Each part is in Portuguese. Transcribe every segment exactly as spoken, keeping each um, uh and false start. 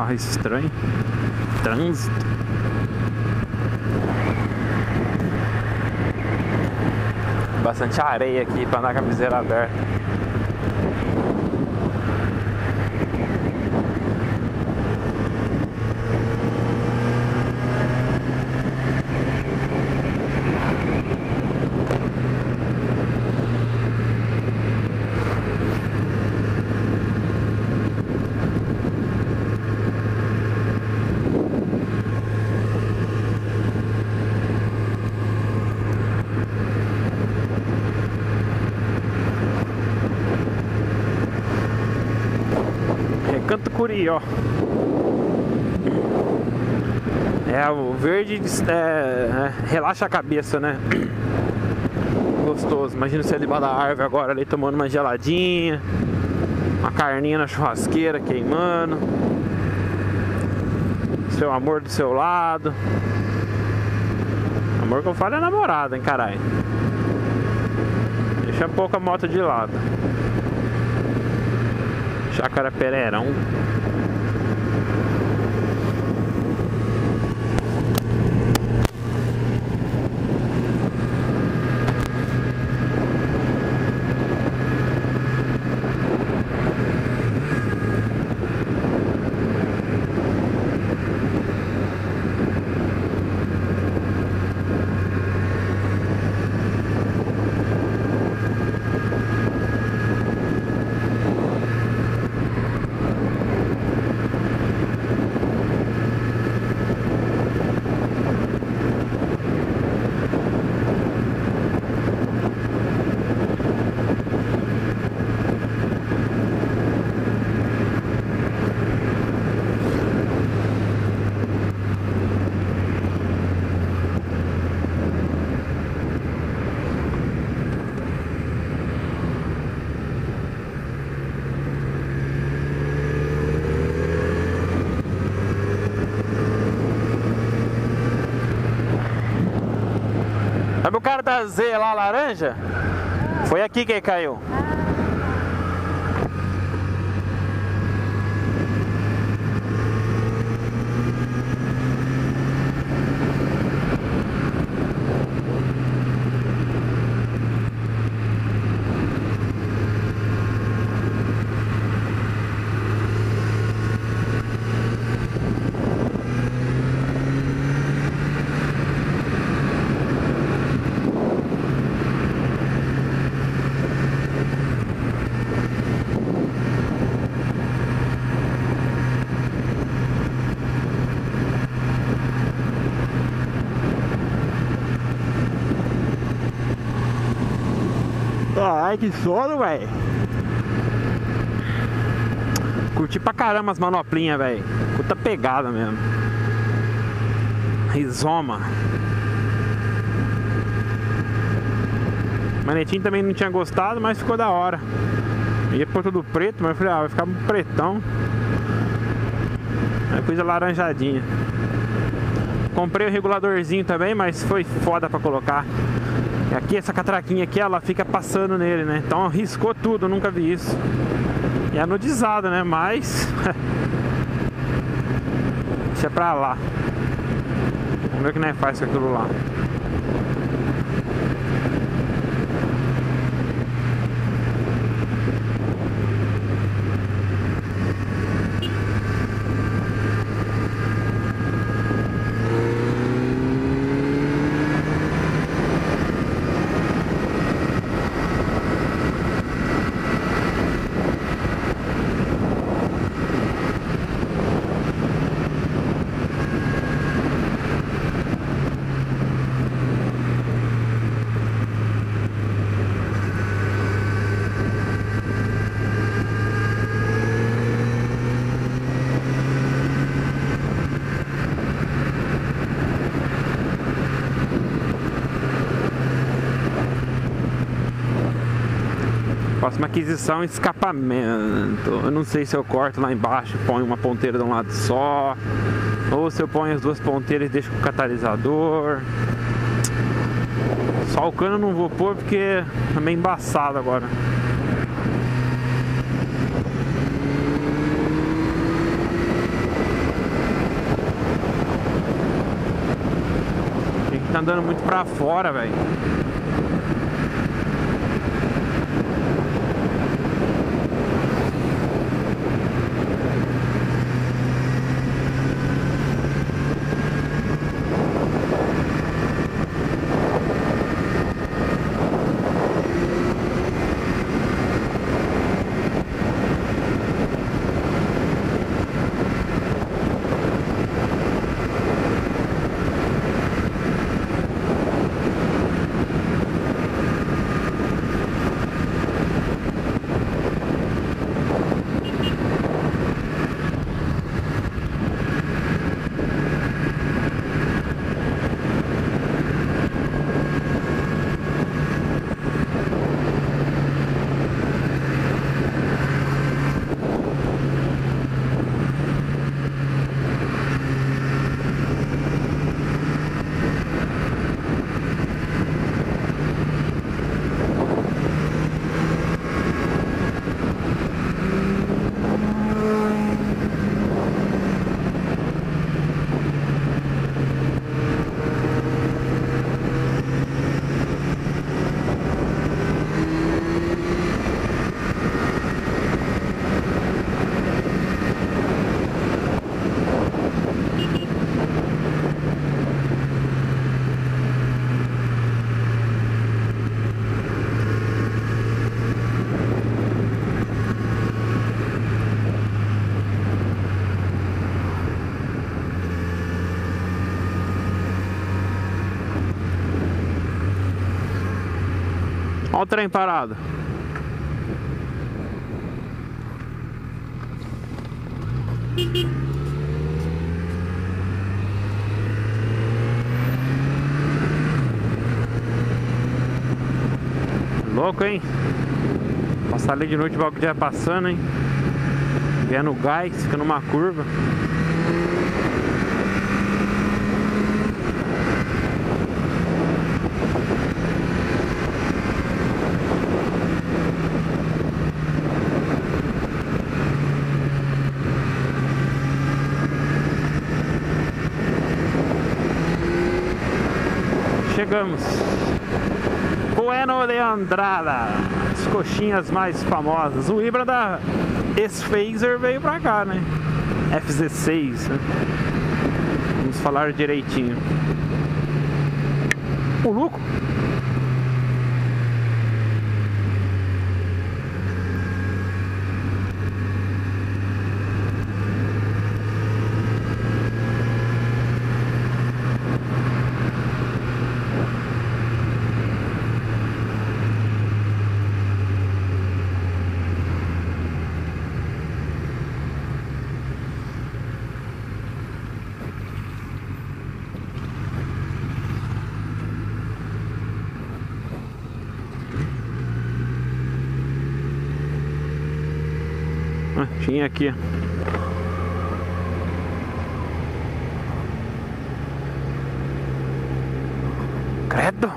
carro estranho. Trânsito. Bastante areia aqui para andar com a viseira aberta. Recanto Curió. É, o verde é, é, relaxa a cabeça, né? Gostoso. Imagina você ali debaixo da árvore agora, ali tomando uma geladinha, uma carninha na churrasqueira queimando, seu amor do seu lado. Amor que eu falo é namorada, hein, caralho. Deixa um pouco a moto de lado. Chácara Pereirão. Sabe o cara da Z lá, laranja? Foi aqui que ele caiu. Ai, que sono, velho. Curti pra caramba as manoplinhas, velho. Puta pegada mesmo. Rizoma. Manetinho também não tinha gostado, mas ficou da hora. Ia pôr tudo preto, mas eu falei, ah, vai ficar pretão. Aí pus a laranjadinha. Comprei o reguladorzinho também, mas foi foda pra colocar. Aqui, essa catraquinha aqui, ela fica passando nele, né? Então riscou tudo, nunca vi isso. E é anodizado, né? Mas... deixa pra lá. Vamos ver o que nós faz com aquilo lá. Próxima aquisição, escapamento. Eu não sei se eu corto lá embaixo, ponho uma ponteira de um lado só, ou se eu ponho as duas ponteiras e deixo com o catalisador. Só o cano eu não vou pôr porque é meio embaçado agora. tá andando muito pra fora, velho. Olha o trem parado. Louco, hein? Passar ali de noite o bagulho já passando, hein? Vier no gás, fica numa curva. Chegamos. Bueno de Andrada, as coxinhas mais famosas. O Ibra da S-Phaser veio pra cá, né? F Z seis, né? Vamos falar direitinho. O louco. Ah, tinha aqui. Credo.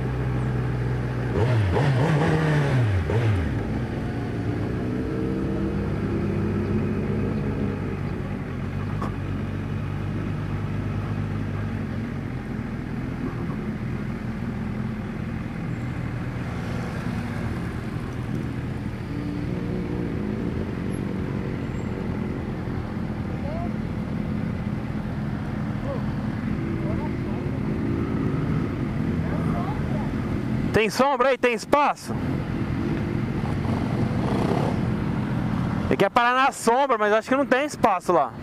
Tem sombra aí? Tem espaço? Ele quer parar na sombra, mas acho que não tem espaço lá.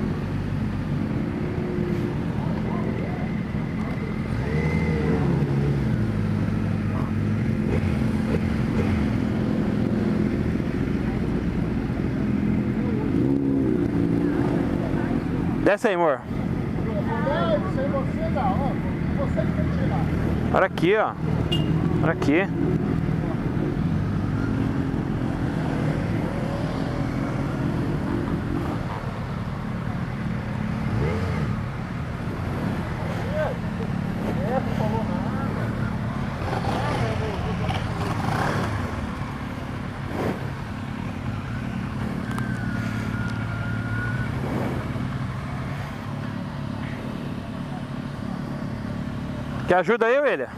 Desce aí, amor. Olha aqui, ó. Olha aqui. Quer ajuda aí, William?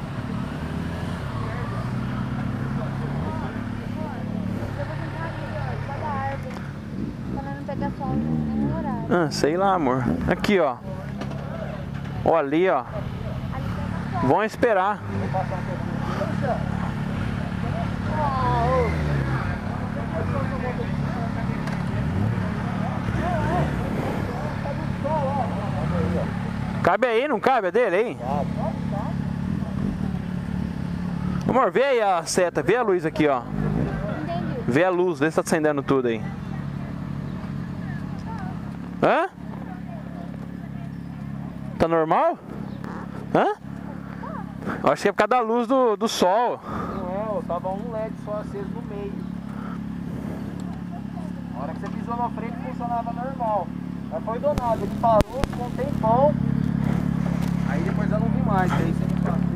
Ah, sei lá, amor. Aqui, ó. Ó, ali, ó. Vão esperar. Cabe aí, não cabe? É dele aí? Amor, vê aí a seta, vê a luz aqui, ó. Vê a luz, vê se tá acendendo tudo aí. Hã? Tá normal? Hã? Eu acho que é por causa da luz do, do sol. Não é, tava um L E D só aceso no meio. Na hora que você pisou na frente funcionava normal. Mas foi do nada, ele parou, ficou um tempão. Aí depois eu não vi mais, aí você me passou.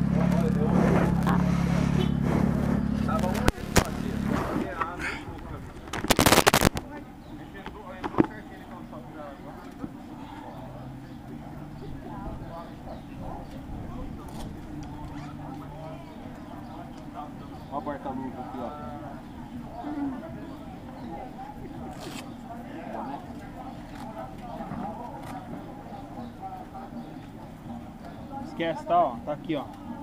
Tava um L E D só aceso. Olha o porta-luz aqui, ó. Esquece, tá, ó. Tá aqui, ó.